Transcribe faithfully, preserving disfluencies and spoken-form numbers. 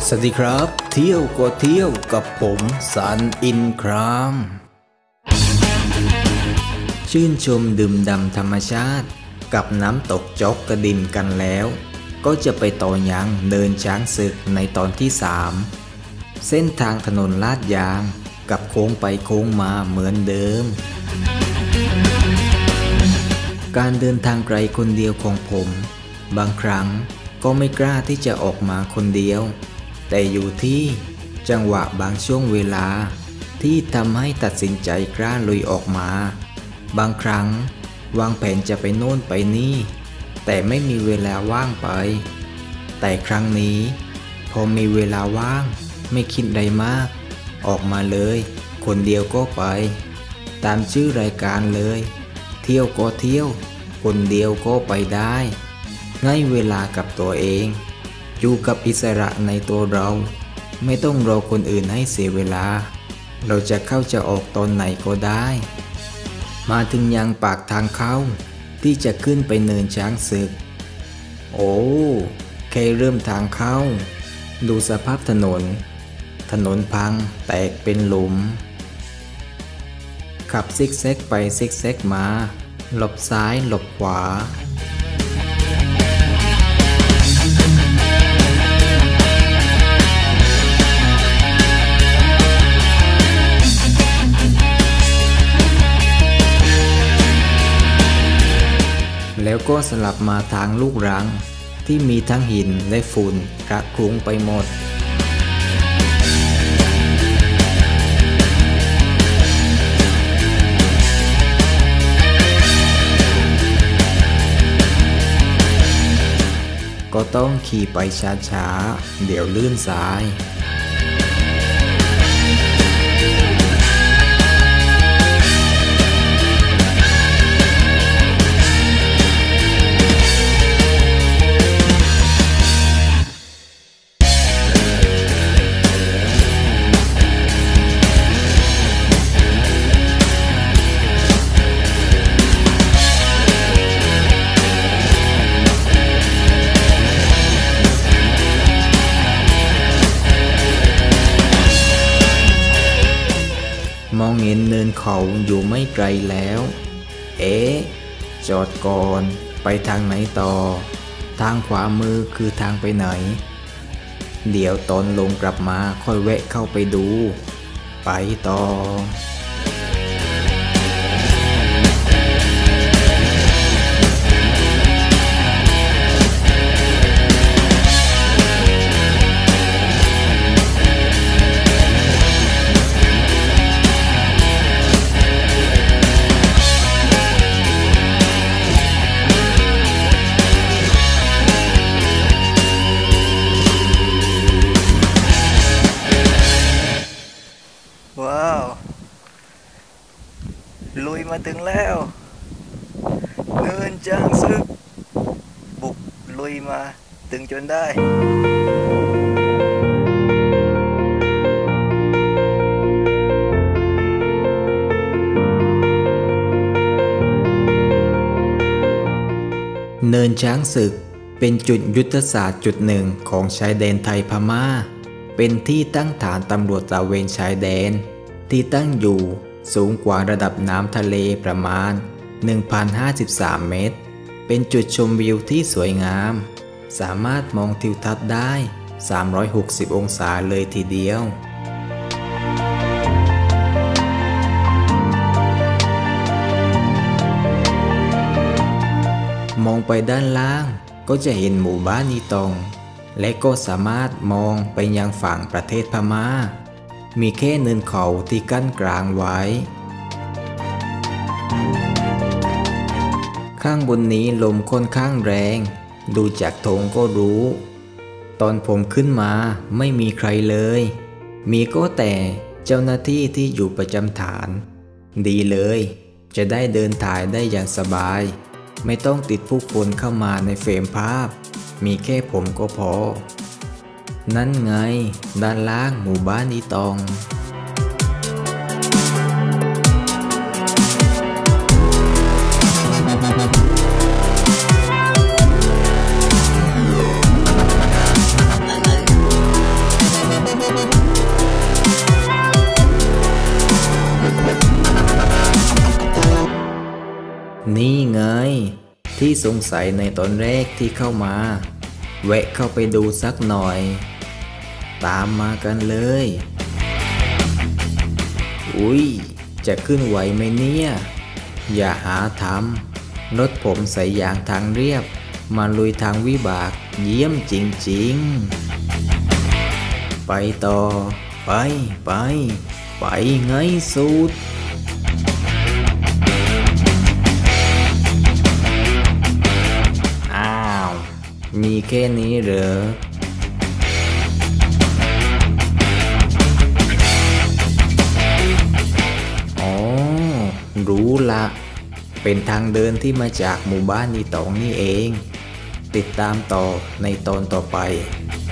สวัสดีครับเที่ยวก็เที่ยวกับผมสันอินครามชื่นชมดื่มด่ำธรรมชาติกับน้ำตกจอกกระดินกันแล้วก็จะไปต่อยังเดินช้างศึกในตอนที่สามเส้นทางถนนลาดยางกับโค้งไปโค้งมาเหมือนเดิมการเดินทางไกลคนเดียวของผมบางครั้งก็ไม่กล้าที่จะออกมาคนเดียวแต่อยู่ที่จังหวะบางช่วงเวลาที่ทำให้ตัดสินใจกล้าลุยออกมาบางครั้งวางแผนจะไปโน่นไปนี่แต่ไม่มีเวลาว่างไปแต่ครั้งนี้พอมีเวลาว่างไม่คิดใดมากออกมาเลยคนเดียวก็ไปตามชื่อรายการเลยเที่ยวก็เที่ยวคนเดียวก็ไปได้ง่ายเวลากับตัวเองอยู่กับอิสระในตัวเราไม่ต้องรอคนอื่นให้เสียเวลาเราจะเข้าจะออกตอนไหนก็ได้มาถึงยังปากทางเข้าที่จะขึ้นไปเนินช้างศึกโอ้แค่เริ่มทางเข้าดูสภาพถนนถนนพังแตกเป็นหลุมขับซิกแซกไปซิกแซกมาหลบซ้ายหลบขวาแล้วก็สลับมาทางลูกรังที่มีทั้งหินและฝุ่นระคลุ้งไปหมดก็ต้องขี่ไปช้าๆเดี๋ยวลื่นซ้ายมองเห็นเนินเขาอยู่ไม่ไกลแล้วเอ๊ะจอดก่อนไปทางไหนต่อทางขวามือคือทางไปไหนเดี๋ยวตอนลงกลับมาค่อยแวะเข้าไปดูไปต่อว้าวลุยมาถึงแล้วเนินช้างศึกบุกลุยมาถึงจนได้เนินช้างศึกเป็นจุดยุทธศาสตร์จุดหนึ่งของชายแดนไทยพม่าเป็นที่ตั้งฐานตำรวจตระเวนชายแดนที่ตั้งอยู่สูงกว่าระดับน้ำทะเลประมาณ หนึ่งพันห้าสิบสาม เมตรเป็นจุดชมวิวที่สวยงามสามารถมองทิวทัศน์ได้สามร้อยหกสิบองศาเลยทีเดียวมองไปด้านล่างก็จะเห็นหมู่บ้านนีตองและก็สามารถมองไปยังฝั่งประเทศพม่ามีแค่เนินเขาที่กั้นกลางไว้ข้างบนนี้ลมค่อนข้างแรงดูจากธงก็รู้ตอนผมขึ้นมาไม่มีใครเลยมีก็แต่เจ้าหน้าที่ที่อยู่ประจำฐานดีเลยจะได้เดินถ่ายได้อย่างสบายไม่ต้องติดผู้คนเข้ามาในเฟรมภาพมีแค่ผมก็พอนั่นไงด้านล่างหมู่บ้านอีตองวนี่ไงที่สงสัยในตอนแรกที่เข้ามาแวะเข้าไปดูสักหน่อย ตามมากันเลยอุ๊ยจะขึ้นไหวไหมเนี่ยอย่าหาทำรถผมใส่ยางทางเรียบมาลุยทางวิบากเยี่ยมจริงๆไปต่อไปไปไปไงสุดอ้าวมีแค่นี้เหรออ๋อรู้ละเป็นทางเดินที่มาจากหมู่บ้านนีตองนี่เองติดตามต่อในตอนต่อไป